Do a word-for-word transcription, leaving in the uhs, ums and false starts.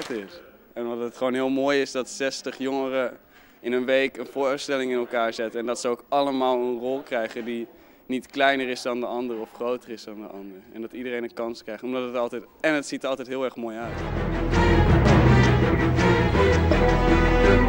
waard is. En omdat het gewoon heel mooi is dat zestig jongeren in een week een voorstelling in elkaar zetten. En dat ze ook allemaal een rol krijgen die niet kleiner is dan de ander of groter is dan de ander. En dat iedereen een kans krijgt. Omdat het altijd, en het ziet er altijd heel erg mooi uit.